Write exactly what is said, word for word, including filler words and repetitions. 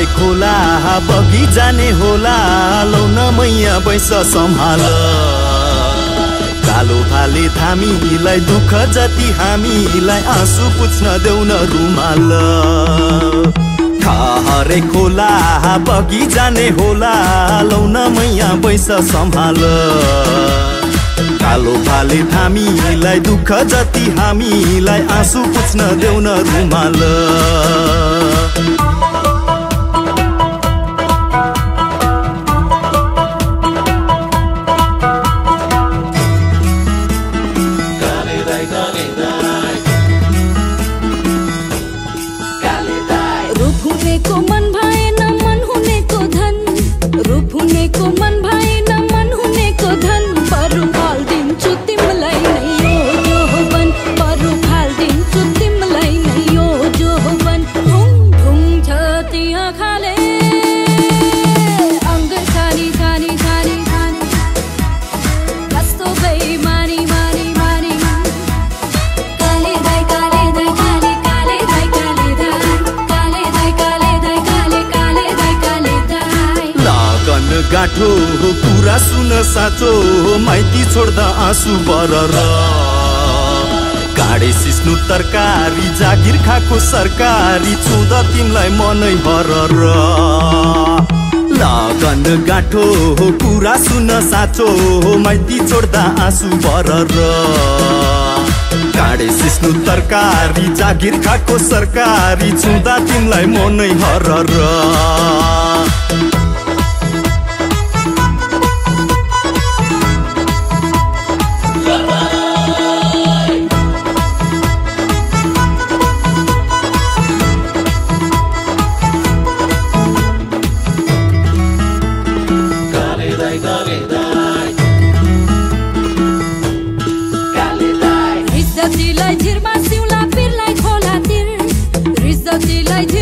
खोला बगी जाने होला लौन मैया बैस सम्हाल कालो भाले थामीलाई दुःख जति हामीलाई आँसु पुछ्न देउन रुमाल हरे खोला बगी जाने होला लौन मैया बैस सम्हाल कालो भाले थामीलाई दुःख जति हामीलाई आँसु पुछ्न देउन रुमाल गाठो कुरा सुन साँचो माइती छोड्दा आँसु बरर काँडे सिस्नु तरकारी जागिर खाको सरकारी छुँदा तिमलाई मनै हरर लगन गाठो कुरा सुन साँचो माइती छोड्दा आँसु बरर काँडे सिस्नु तरकारी जागिर खाको सरकारी छुँदा तिमलाई मनै हरर रिजतिलाई झिरमा सिउला पिरलाई खोला तिर रिजतिलाई